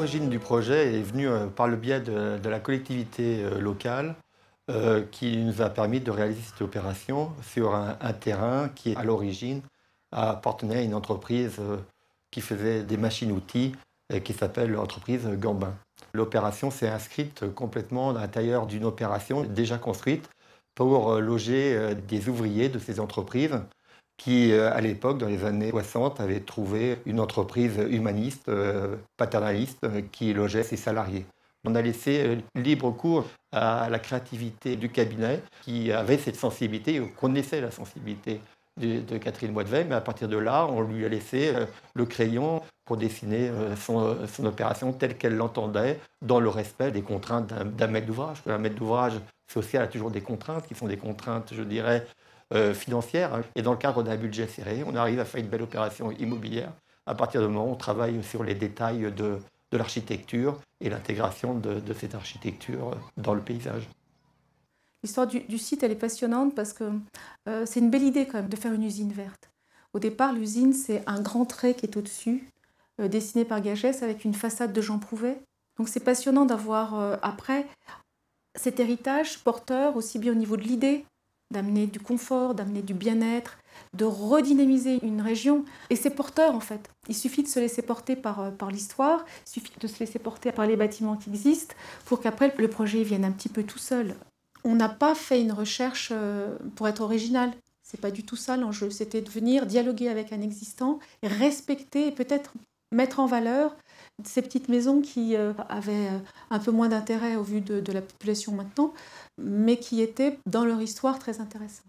L'origine du projet est venue par le biais de la collectivité locale qui nous a permis de réaliser cette opération sur un terrain qui, à l'origine, appartenait à une entreprise qui faisait des machines-outils qui s'appelle l'entreprise Gambin. L'opération s'est inscrite complètement à l'intérieur d'une opération déjà construite pour loger des ouvriers de ces entreprises qui, à l'époque, dans les années 60, avaient trouvé une entreprise humaniste, paternaliste, qui logeait ses salariés. On a laissé libre cours à la créativité du cabinet qui avait cette sensibilité, ou connaissait la sensibilité de Catherine Moitevey, mais à partir de là, on lui a laissé le crayon pour dessiner son opération telle qu'elle l'entendait, dans le respect des contraintes d'un maître d'ouvrage. Un maître d'ouvrage social a toujours des contraintes, qui sont des contraintes, je dirais, financières. Et dans le cadre d'un budget serré, on arrive à faire une belle opération immobilière à partir du moment où on travaille sur les détails de l'architecture et l'intégration de cette architecture dans le paysage. L'histoire du site, elle est passionnante parce que c'est une belle idée quand même de faire une usine verte. Au départ, l'usine, c'est un grand trait qui est au-dessus, dessiné par Gagès avec une façade de Jean Prouvé. Donc c'est passionnant d'avoir après cet héritage porteur aussi bien au niveau de l'idée, d'amener du confort, d'amener du bien-être, de redynamiser une région. Et c'est porteur en fait. Il suffit de se laisser porter par l'histoire, il suffit de se laisser porter par les bâtiments qui existent pour qu'après le projet vienne un petit peu tout seul. On n'a pas fait une recherche pour être original. C'est pas du tout ça l'enjeu. C'était de venir dialoguer avec un existant, et respecter et peut-être mettre en valeur ces petites maisons qui avaient un peu moins d'intérêt au vu de la population maintenant, mais qui étaient dans leur histoire très intéressantes.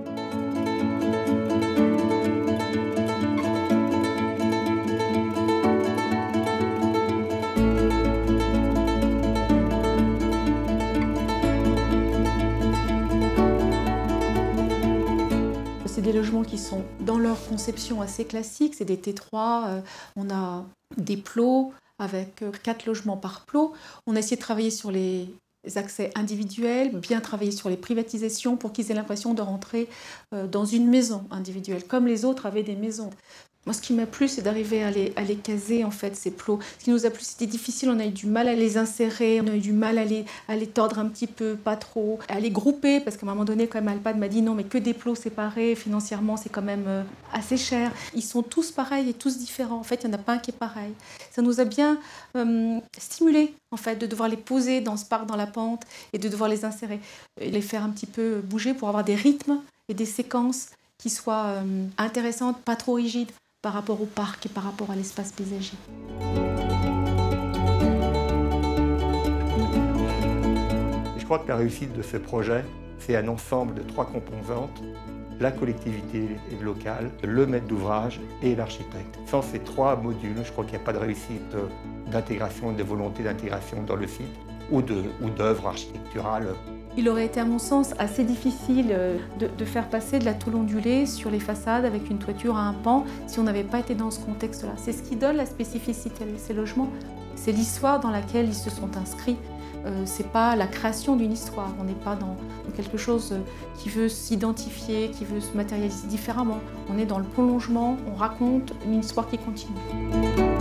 C'est des logements qui sont dans leur conception assez classique, c'est des T3, on a des plots avec 4 logements par plot. On a essayé de travailler sur les accès individuels, bien travailler sur les privatisations pour qu'ils aient l'impression de rentrer dans une maison individuelle, comme les autres avaient des maisons. Moi, ce qui m'a plu, c'est d'arriver à les caser, en fait, ces plots. Ce qui nous a plu, c'était difficile, on a eu du mal à les insérer, on a eu du mal à les tordre un petit peu, pas trop, à les grouper, parce qu'à un moment donné, quand même, Alpad m'a dit non, mais que des plots séparés, financièrement, c'est quand même assez cher. Ils sont tous pareils et tous différents. En fait, il n'y en a pas un qui est pareil. Ça nous a bien stimulé, en fait, de devoir les poser dans ce parc, dans la pente, et de devoir les insérer, et les faire un petit peu bouger pour avoir des rythmes et des séquences qui soient intéressantes, pas trop rigides, par rapport au parc et par rapport à l'espace paysager. Je crois que la réussite de ce projet, c'est un ensemble de 3 composantes: la collectivité locale, le maître d'ouvrage et l'architecte. Sans ces 3 modules, je crois qu'il n'y a pas de réussite d'intégration, de volonté d'intégration dans le site ou d'œuvre architecturale. Il aurait été, à mon sens, assez difficile de faire passer de la tôle ondulée sur les façades avec une toiture à un pan si on n'avait pas été dans ce contexte-là. C'est ce qui donne la spécificité de ces logements. C'est l'histoire dans laquelle ils se sont inscrits. C'est pas la création d'une histoire. On n'est pas dans quelque chose qui veut s'identifier, qui veut se matérialiser différemment. On est dans le prolongement, on raconte une histoire qui continue.